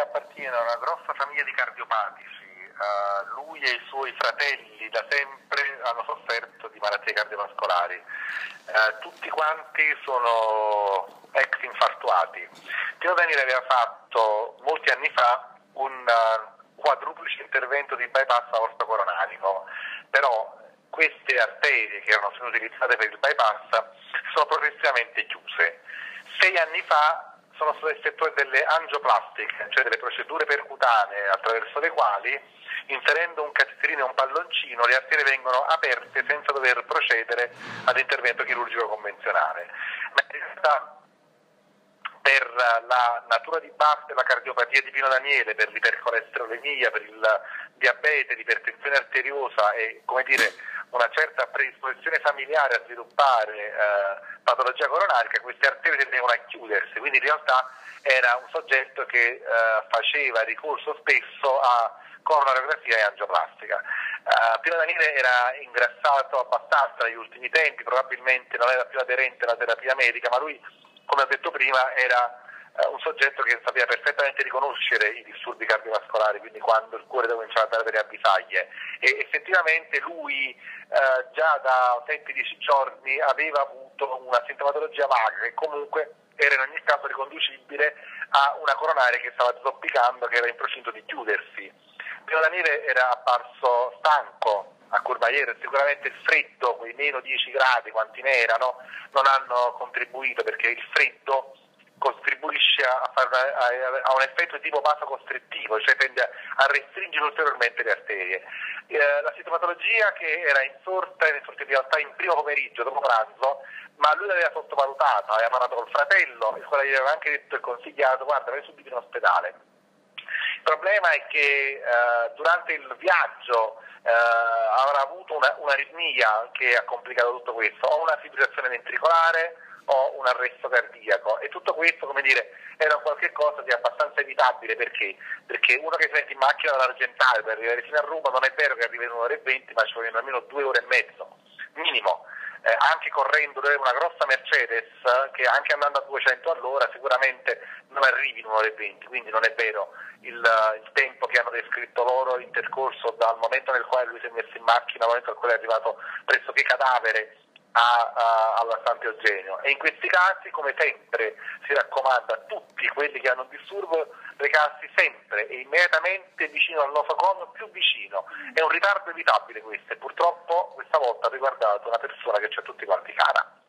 appartiene a una grossa famiglia di cardiopatici. Lui e i suoi fratelli da sempre hanno sofferto di malattie cardiovascolari. Tutti quanti sono ex infartuati. Pino Daniele aveva fatto molti anni fa un quadruplice intervento di bypass aorto-coronarico, però queste arterie che erano state utilizzate per il bypass sono progressivamente chiuse. 6 anni fa sono state effettuate delle angioplastiche, cioè delle procedure percutanee attraverso le quali, inserendo un cateterino e un palloncino, le arterie vengono aperte senza dover procedere ad intervento chirurgico convenzionale. Ma in realtà, per la natura di base della cardiopatia di Pino Daniele, per l'ipercolesterolemia, per il diabete, l'ipertensione arteriosa e, come dire, una certa predisposizione familiare a sviluppare patologia coronarica, queste arterie tendevano a chiudersi, quindi in realtà era un soggetto che faceva ricorso spesso a coronariografia e angioplastica. Pino Daniele era ingrassato abbastanza negli ultimi tempi, probabilmente non era più aderente alla terapia medica, ma lui, come ho detto prima, era un soggetto che sapeva perfettamente riconoscere i disturbi cardiovascolari, quindi quando il cuore cominciava a dare delle avvisaglie, e effettivamente lui già da 7-10 giorni aveva avuto una sintomatologia vaga che comunque era in ogni caso riconducibile a una coronaria che stava zoppicando, che era in procinto di chiudersi. Pino Daniele era apparso stanco a Courmayeur, sicuramente il freddo, quei meno 10 gradi quanti ne erano, non hanno contribuito, perché il freddo contribuisce a un effetto tipo vasocostrittivo, cioè tende a restringere ulteriormente le arterie. La sintomatologia che era insorta in realtà in primo pomeriggio, dopo pranzo, ma lui l'aveva sottovalutata, aveva parlato col fratello, il quale gli aveva anche detto e consigliato: guarda, vai subito in ospedale. Il problema è che durante il viaggio avrà avuto un'aritmia che ha complicato tutto questo, o una fibrillazione ventricolare o un arresto cardiaco, e tutto questo, come dire, era qualche cosa di abbastanza evitabile. Perché uno che si mette in macchina dall'Argentario per arrivare fino a Roma, non è vero che arriva in 1 ora e 20, ma ci vogliono almeno 2 ore e mezzo minimo. Anche correndo una grossa Mercedes, che anche andando a 200 all'ora sicuramente non arrivi in 1 ora e 20, quindi non è vero il tempo che hanno descritto loro intercorso dal momento nel quale lui si è messo in macchina al momento nel quale è arrivato pressoché cadavere alla Sant'Eugenio. Eugenio. E in questi casi, come sempre, si raccomanda a tutti quelli che hanno un disturbo recarsi sempre e immediatamente vicino al nosocomio più vicino. È un ritardo evitabile questo, e purtroppo questa volta ha riguardato una persona che ci ha tutti quanti cara.